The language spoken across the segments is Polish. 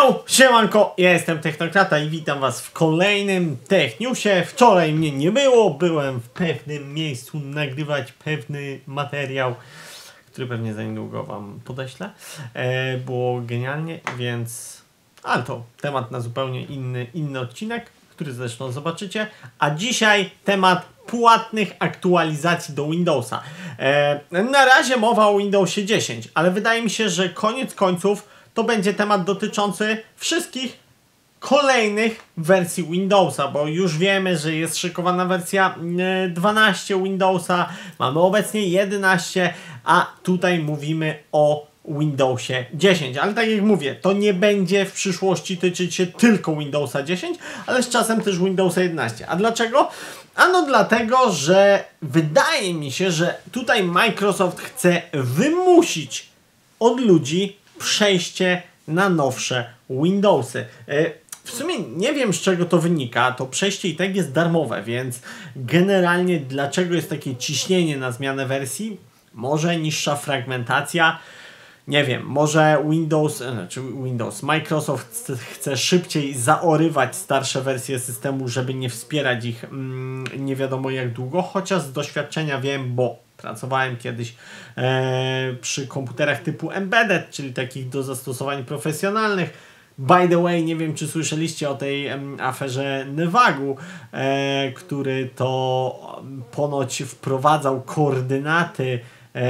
Yo, siemanko, ja jestem Technokrata i witam was w kolejnym Techniusie. Wczoraj mnie nie było, byłem w pewnym miejscu nagrywać pewny materiał, który pewnie za niedługo wam podeślę. Było genialnie, więc... Ale to temat na zupełnie inny odcinek, który zresztą zobaczycie. A dzisiaj temat płatnych aktualizacji do Windowsa. Na razie mowa o Windowsie 10, ale wydaje mi się, że koniec końców to będzie temat dotyczący wszystkich kolejnych wersji Windowsa, bo już wiemy, że jest szykowana wersja 12 Windowsa, mamy obecnie 11, a tutaj mówimy o Windowsie 10, ale tak jak mówię, to nie będzie w przyszłości tyczyć się tylko Windowsa 10, ale z czasem też Windowsa 11. A dlaczego? Ano dlatego, że wydaje mi się, że tutaj Microsoft chce wymusić od ludzi przejście na nowsze Windowsy. W sumie nie wiem, z czego to wynika. To przejście i tak jest darmowe, więc generalnie dlaczego jest takie ciśnienie na zmianę wersji? Może niższa fragmentacja? Nie wiem, może Microsoft chce szybciej zaorywać starsze wersje systemu, żeby nie wspierać ich nie wiadomo jak długo, chociaż z doświadczenia wiem, bo pracowałem kiedyś przy komputerach typu embedded, czyli takich do zastosowań profesjonalnych. By the way, nie wiem, czy słyszeliście o tej aferze Nevagu, który to ponoć wprowadzał koordynaty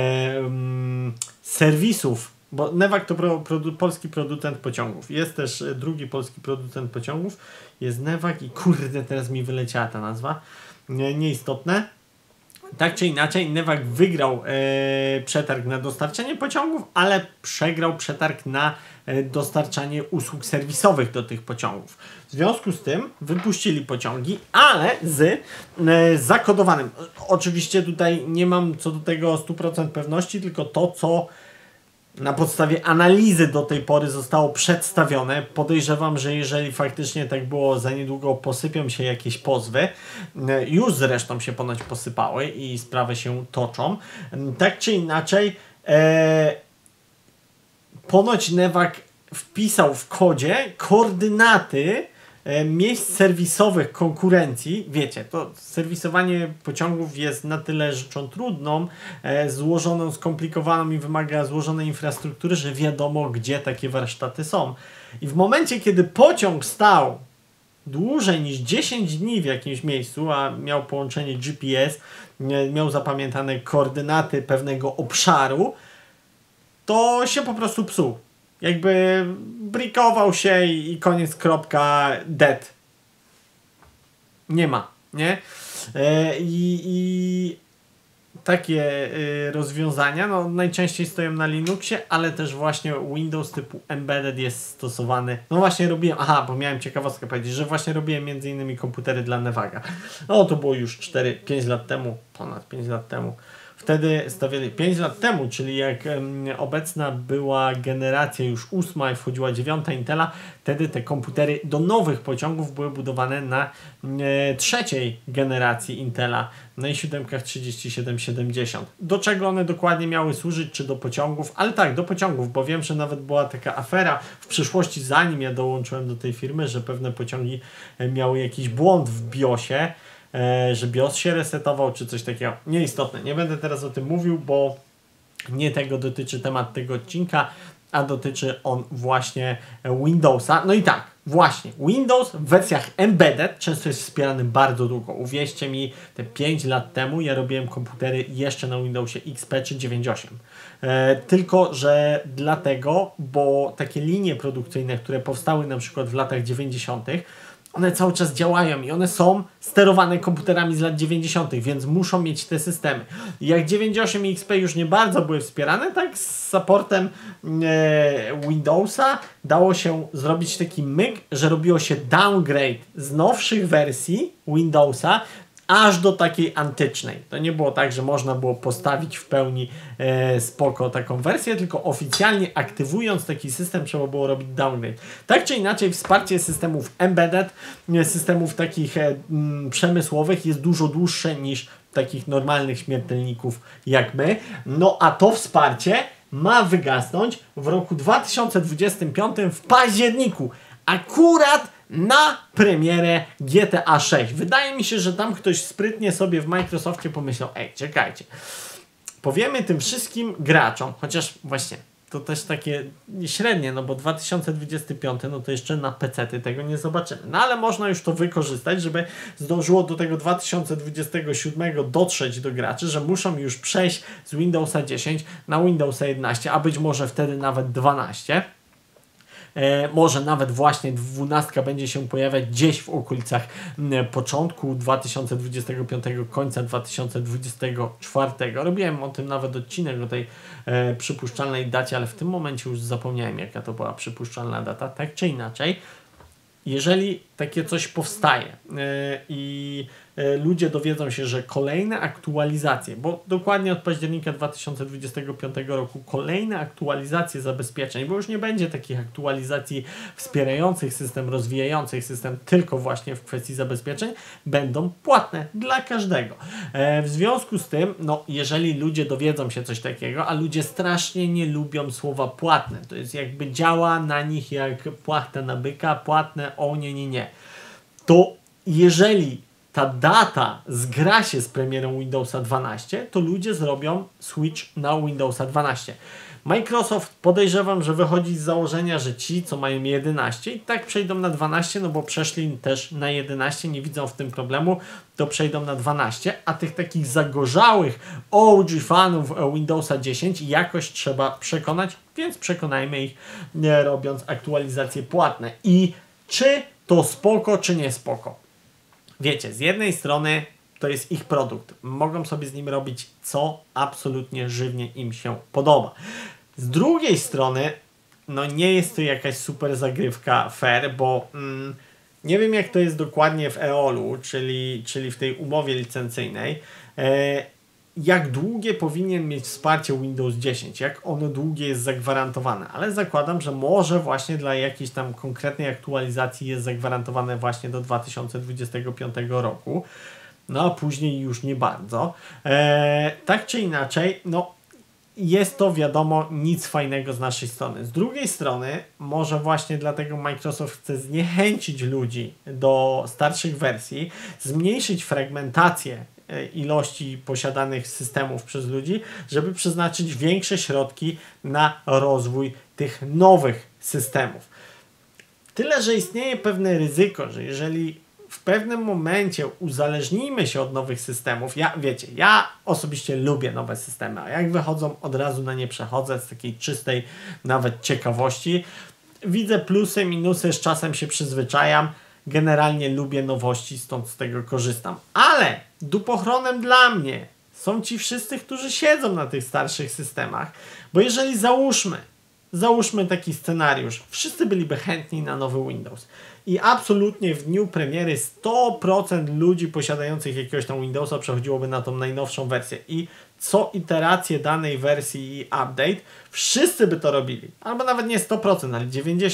serwisów, bo Nevag to polski producent pociągów. Jest też drugi polski producent pociągów. Jest Nevag i kurde, teraz mi wyleciała ta nazwa. Nieistotne. Tak czy inaczej, Nevag wygrał przetarg na dostarczanie pociągów, ale przegrał przetarg na dostarczanie usług serwisowych do tych pociągów. W związku z tym wypuścili pociągi, ale z zakodowanym. Oczywiście tutaj nie mam co do tego 100% pewności, tylko to, co na podstawie analizy do tej pory zostało przedstawione. Podejrzewam, że jeżeli faktycznie tak było, za niedługo posypią się jakieś pozwy. Już zresztą się ponoć posypały i sprawy się toczą. Tak czy inaczej, ponoć Nevag wpisał w kodzie koordynaty miejsc serwisowych konkurencji. Wiecie, to serwisowanie pociągów jest na tyle rzeczą trudną, złożoną, skomplikowaną i wymaga złożonej infrastruktury, że wiadomo, gdzie takie warsztaty są. I w momencie, kiedy pociąg stał dłużej niż 10 dni w jakimś miejscu, a miał połączenie GPS, miał zapamiętane koordynaty pewnego obszaru, to się po prostu psuł. Jakby brikował się i koniec, kropka, dead. Nie ma, nie? I takie rozwiązania no, najczęściej stoją na Linuxie, ale też właśnie Windows typu embedded jest stosowany. No właśnie robiłem, bo miałem ciekawostkę powiedzieć, że właśnie robiłem m.in. komputery dla Nevaga. No to było już 5 lat temu, ponad 5 lat temu. Wtedy stawiali 5 lat temu, czyli jak obecna była generacja już 8 i wchodziła 9 Intela, wtedy te komputery do nowych pociągów były budowane na trzeciej generacji Intela, na i7 3770. Do czego one dokładnie miały służyć, czy do pociągów? Ale tak, do pociągów, bo wiem, że nawet była taka afera w przyszłości, zanim ja dołączyłem do tej firmy, że pewne pociągi miały jakiś błąd w BIOSie, że BIOS się resetował, czy coś takiego. Nieistotne. Nie będę teraz o tym mówił, bo nie tego dotyczy temat tego odcinka, a dotyczy on właśnie Windowsa. No i tak, właśnie, Windows w wersjach embedded często jest wspierany bardzo długo. Uwierzcie mi, te 5 lat temu ja robiłem komputery jeszcze na Windowsie XP czy 9.8. Tylko, że dlatego, bo takie linie produkcyjne, które powstały na przykład w latach 90., one cały czas działają i one są sterowane komputerami z lat 90., więc muszą mieć te systemy. Jak 9.8 i XP już nie bardzo były wspierane, tak z supportem Windowsa dało się zrobić taki myk, że robiło się downgrade z nowszych wersji Windowsa aż do takiej antycznej. To nie było tak, że można było postawić w pełni spoko taką wersję, tylko oficjalnie aktywując taki system trzeba było robić downgrade. Tak czy inaczej wsparcie systemów embedded, systemów takich przemysłowych jest dużo dłuższe niż takich normalnych śmiertelników jak my. No a to wsparcie ma wygasnąć w roku 2025 w październiku. Akurat na premierę GTA 6. Wydaje mi się, że tam ktoś sprytnie sobie w Microsoftie pomyślał, ej, czekajcie, powiemy tym wszystkim graczom, chociaż właśnie to też takie średnie, no bo 2025, no to jeszcze na PC-ty tego nie zobaczymy. No ale można już to wykorzystać, żeby zdążyło do tego 2027 dotrzeć do graczy, że muszą już przejść z Windowsa 10 na Windowsa 11, a być może wtedy nawet 12. Może nawet właśnie 12 będzie się pojawiać gdzieś w okolicach początku 2025, końca 2024. Robiłem o tym nawet odcinek o tej przypuszczalnej dacie, ale w tym momencie już zapomniałem, jaka to była przypuszczalna data. Tak czy inaczej, jeżeli takie coś powstaje i ludzie dowiedzą się, że kolejne aktualizacje, bo dokładnie od października 2025 roku kolejne aktualizacje zabezpieczeń, bo już nie będzie takich aktualizacji wspierających system, rozwijających system, tylko właśnie w kwestii zabezpieczeń, będą płatne dla każdego. W związku z tym, no jeżeli ludzie dowiedzą się coś takiego, a ludzie strasznie nie lubią słowa płatne, to jest jakby działa na nich jak płachta na byka, płatne, o nie, to jeżeli ta data zgra się z premierą Windowsa 12, to ludzie zrobią switch na Windowsa 12. Microsoft podejrzewam, że wychodzi z założenia, że ci, co mają 11 i tak przejdą na 12, no bo przeszli też na 11, nie widzą w tym problemu, to przejdą na 12, a tych takich zagorzałych OG fanów Windowsa 10 jakoś trzeba przekonać, więc przekonajmy ich, robiąc aktualizacje płatne. I czy to spoko, czy nie spoko? Wiecie, z jednej strony to jest ich produkt. Mogą sobie z nim robić, co absolutnie żywnie im się podoba. Z drugiej strony, no nie jest to jakaś super zagrywka fair, bo nie wiem, jak to jest dokładnie w EOL-u, czyli w tej umowie licencyjnej, jak długie powinien mieć wsparcie Windows 10, jak ono długie jest zagwarantowane, ale zakładam, że może właśnie dla jakiejś tam konkretnej aktualizacji jest zagwarantowane właśnie do 2025 roku, no a później już nie bardzo. Tak czy inaczej, no jest to wiadomo nic fajnego z naszej strony. Z drugiej strony, może właśnie dlatego Microsoft chce zniechęcić ludzi do starszych wersji, zmniejszyć fragmentację ilości posiadanych systemów przez ludzi, żeby przeznaczyć większe środki na rozwój tych nowych systemów. Tyle, że istnieje pewne ryzyko, że jeżeli w pewnym momencie uzależnimy się od nowych systemów, ja osobiście lubię nowe systemy, a jak wychodzą, od razu na nie przechodzę z takiej czystej nawet ciekawości. Widzę plusy, minusy, z czasem się przyzwyczajam. Generalnie lubię nowości, stąd z tego korzystam. Ale dupochronem dla mnie są ci wszyscy, którzy siedzą na tych starszych systemach, bo jeżeli załóżmy taki scenariusz, wszyscy byliby chętni na nowy Windows i absolutnie w dniu premiery 100% ludzi posiadających jakiegoś tam Windowsa przechodziłoby na tą najnowszą wersję i co iterację danej wersji i update, wszyscy by to robili, albo nawet nie 100%, ale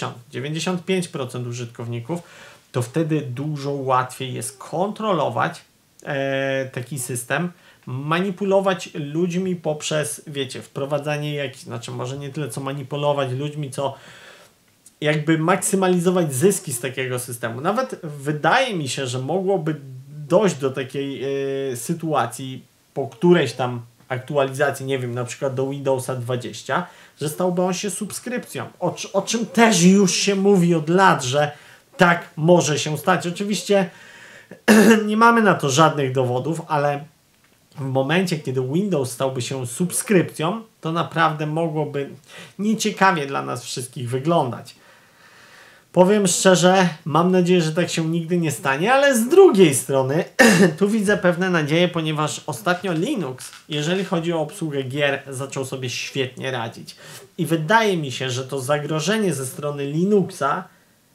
90-95% użytkowników, to wtedy dużo łatwiej jest kontrolować taki system, manipulować ludźmi poprzez, wiecie, wprowadzanie jakichś, znaczy może nie tyle co manipulować ludźmi, co jakby maksymalizować zyski z takiego systemu. Nawet wydaje mi się, że mogłoby dojść do takiej sytuacji po którejś tam aktualizacji, nie wiem, na przykład do Windowsa 20, że stałby on się subskrypcją, o czym też już się mówi od lat, że tak może się stać. Oczywiście nie mamy na to żadnych dowodów, ale w momencie, kiedy Windows stałby się subskrypcją, to naprawdę mogłoby nieciekawie dla nas wszystkich wyglądać. Powiem szczerze, mam nadzieję, że tak się nigdy nie stanie, ale z drugiej strony tu widzę pewne nadzieje, ponieważ ostatnio Linux, jeżeli chodzi o obsługę gier, zaczął sobie świetnie radzić. I wydaje mi się, że to zagrożenie ze strony Linuxa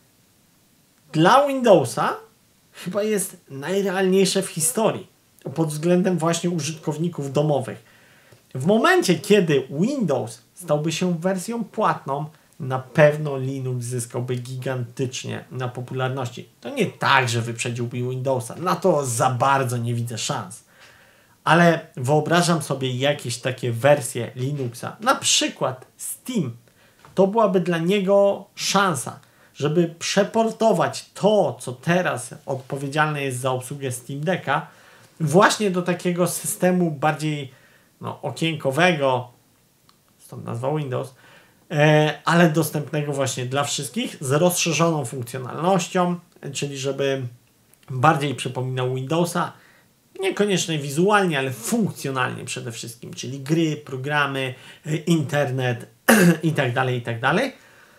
dla Windowsa chyba jest najrealniejsze w historii pod względem właśnie użytkowników domowych. W momencie, kiedy Windows stałby się wersją płatną, na pewno Linux zyskałby gigantycznie na popularności. To nie tak, że wyprzedziłby Windowsa. Na to za bardzo nie widzę szans. ale wyobrażam sobie jakieś takie wersje Linuxa, na przykład Steam. To byłaby dla niego szansa, żeby przeportować to, co teraz odpowiedzialne jest za obsługę Steam Decka, właśnie do takiego systemu bardziej okienkowego, stąd nazwa Windows, ale dostępnego właśnie dla wszystkich, z rozszerzoną funkcjonalnością, czyli żeby bardziej przypominał Windowsa, niekoniecznie wizualnie, ale funkcjonalnie przede wszystkim, czyli gry, programy, internet itd., itd.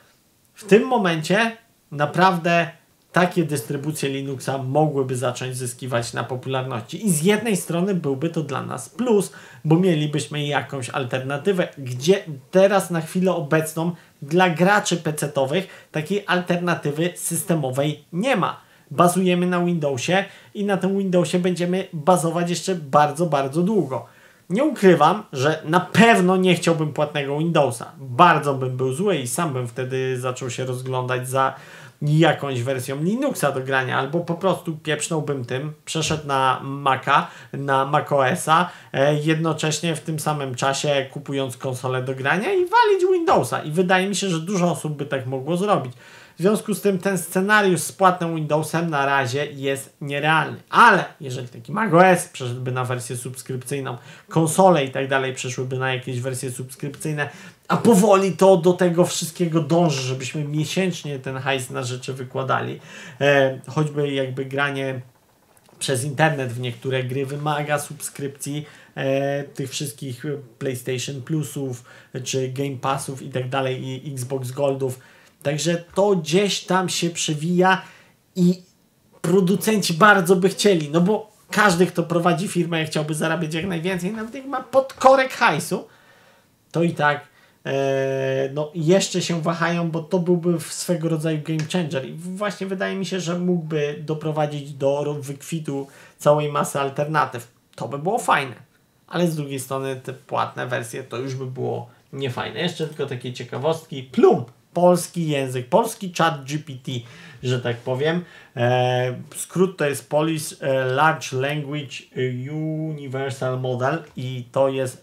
W tym momencie naprawdę takie dystrybucje Linuxa mogłyby zacząć zyskiwać na popularności. I z jednej strony byłby to dla nas plus, bo mielibyśmy jakąś alternatywę, gdzie teraz na chwilę obecną dla graczy PC-towych takiej alternatywy systemowej nie ma. Bazujemy na Windowsie i na tym Windowsie będziemy bazować jeszcze bardzo, bardzo długo. Nie ukrywam, że na pewno nie chciałbym płatnego Windowsa. Bardzo bym był zły i sam bym wtedy zaczął się rozglądać za jakąś wersją Linuxa do grania, albo po prostu pieprznąłbym tym, przeszedł na Maca, na macOSa, jednocześnie w tym samym czasie kupując konsolę do grania i walić Windowsa. I wydaje mi się, że dużo osób by tak mogło zrobić. W związku z tym ten scenariusz z płatnym Windowsem na razie jest nierealny. Ale jeżeli taki macOS przeszedłby na wersję subskrypcyjną, konsole i tak dalej przeszłyby na jakieś wersje subskrypcyjne, a powoli to do tego wszystkiego dąży, żebyśmy miesięcznie ten hajs na rzeczy wykładali. Choćby jakby granie przez internet w niektóre gry wymaga subskrypcji tych wszystkich PlayStation Plusów, czy Game Passów i tak dalej, i Xbox Goldów. Także to gdzieś tam się przewija i producenci bardzo by chcieli, no bo każdy, kto prowadzi firmę, chciałby zarabiać jak najwięcej, nawet jak ma podkorek hajsu, to i tak jeszcze się wahają, bo to byłby swego rodzaju game changer i właśnie wydaje mi się, że mógłby doprowadzić do wykwitu całej masy alternatyw. To by było fajne, ale z drugiej strony te płatne wersje to już by było niefajne. Jeszcze tylko takie ciekawostki. Plum! Polski język, polski chat GPT, że tak powiem. Skrót to jest Polish Large Language Universal Model i to jest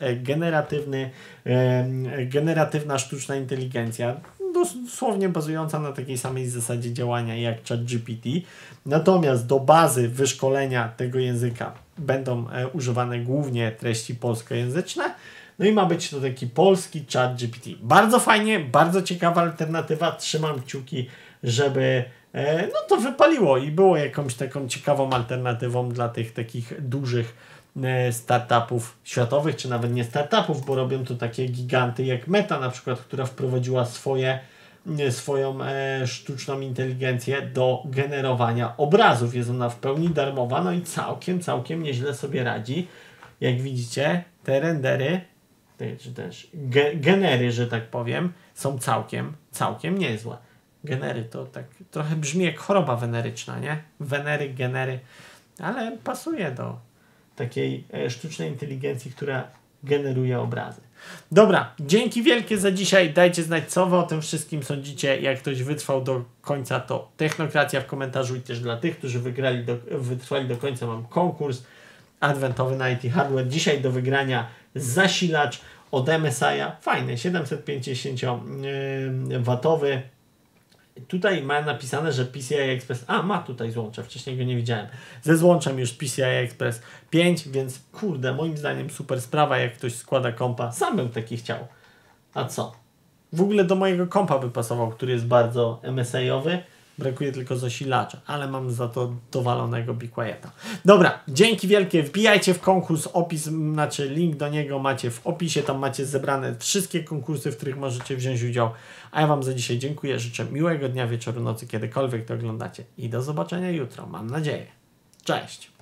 generatywna sztuczna inteligencja, dosłownie bazująca na takiej samej zasadzie działania jak ChatGPT. Natomiast do bazy wyszkolenia tego języka będą używane głównie treści polskojęzyczne. No i ma być to taki polski ChatGPT. Bardzo fajnie, bardzo ciekawa alternatywa. Trzymam kciuki, żeby to wypaliło i było jakąś taką ciekawą alternatywą dla tych takich dużych startupów światowych, czy nawet nie startupów, bo robią to takie giganty jak Meta na przykład, która wprowadziła swoją sztuczną inteligencję do generowania obrazów. Jest ona w pełni darmowa, no i całkiem nieźle sobie radzi. Jak widzicie, te rendery czy też genery, że tak powiem, są całkiem niezłe. Genery to tak trochę brzmi jak choroba weneryczna, nie? Wenery, genery, ale pasuje do takiej sztucznej inteligencji, która generuje obrazy. Dobra, dzięki wielkie za dzisiaj. Dajcie znać, co wy o tym wszystkim sądzicie. Jak ktoś wytrwał do końca, to technokracja w komentarzu i też dla tych, którzy wytrwali do końca, mam konkurs adwentowy na IT Hardware. Dzisiaj do wygrania zasilacz od MSI-a, fajny, 750W. Tutaj ma napisane, że PCI Express, ma tutaj złącze, wcześniej go nie widziałem. Ze złączem już PCI Express 5, więc kurde, moim zdaniem super sprawa, jak ktoś składa kompa. Sam bym taki chciał. A co? W ogóle do mojego kompa by pasował, który jest bardzo MSI-owy. Brakuje tylko zasilacza, ale mam za to dowalonego Be Quieta. Dobra, dzięki wielkie, wbijajcie w konkurs, link do niego macie w opisie, tam macie zebrane wszystkie konkursy, w których możecie wziąć udział. A ja wam za dzisiaj dziękuję, życzę miłego dnia, wieczoru, nocy, kiedykolwiek to oglądacie i do zobaczenia jutro, mam nadzieję. Cześć!